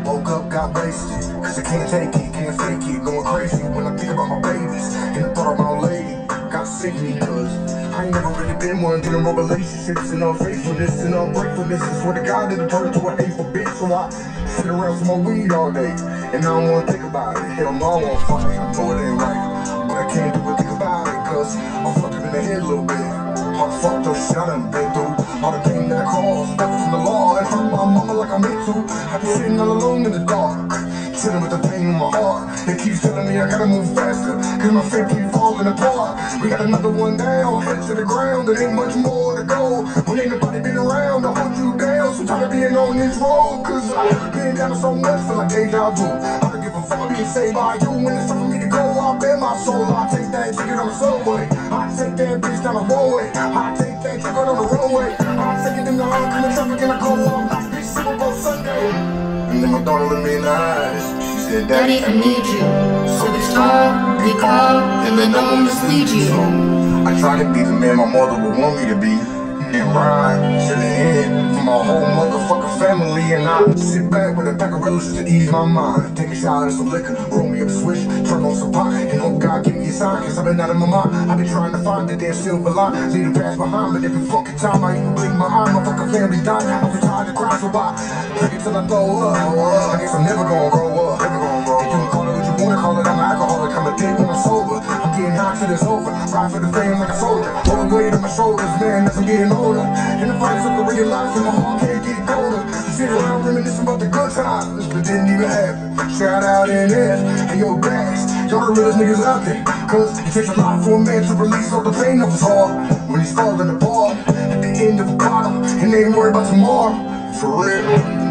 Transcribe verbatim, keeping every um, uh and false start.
Woke up, got wasted, cause I can't take it, can't fake it. Going crazy when I think about my babies and the thought of my old lady. Got sick of me, cause I ain't never really been one dealing with relationships and unfaithfulness and ungratefulness. I swear to God that it turned to an hateful bitch. So I sit around smoke weed all day and I don't wanna think about it. Hell no, I won't fuck it, I know it ain't right, but I can't do it, think about it, cause I'm fucked up in the head a little bit. All the fucked up shit I done been through, all the pain that I caused, stepping from the law and hurt my mama like I meant to. I be sitting all alone in the dark, chilling with the pain in my heart. It keeps telling me I gotta move faster, cause my faith keeps falling apart. We got another one down, head to the ground, there ain't much more to go. When ain't nobody been around to hold you down, so tired of being on this road, cause I've been down so much, feel like deja vu. I don't give a fuck being saved by you. When it's time for me to go, I'll bet my soul. I'll take that ticket on the subway, I'll take that bitch down the roadway, I'll take that ticket on the roadway, I'll take it in the oncoming traffic and I go on like bitch Super Bowl Sunday. And then my daughter looked me in the eyes, she said, Daddy, I need you. So be strong, be calm, and then don't mislead you. So I try to be the man my mother would want me to be, and ride to the end for my whole motherfucking family. And I sit back with a pack of roses to ease my mind, take a shot of some liquor, roll me up a switch, turn on some pot, and hope God give me a sign, cause I've been out of my mind. I've been trying to find the damn silver line, leave the past behind, but every fucking time I even blink my eye, my fucking family died. I was tired to cry, so I drink it till I throw up. I guess I'm never gonna grow up, never gonna grow up. You can call it what you wanna call it, I'm an alcoholic, I'm a dick when I'm sober. I'm getting high till it's over, ride for the fame like a soldier, all the weight on my shoulders, man, as I'm getting older. And the fights up to realize and my heart can't get colder. Sit around reminiscing about the good times that didn't even happen. Shout out N F and your backs, y'all the realest niggas out there. Cause it takes a lot for a man to release all the pain of his heart when he's falling apart at the end of a bottle and they ain't worried about tomorrow. For real.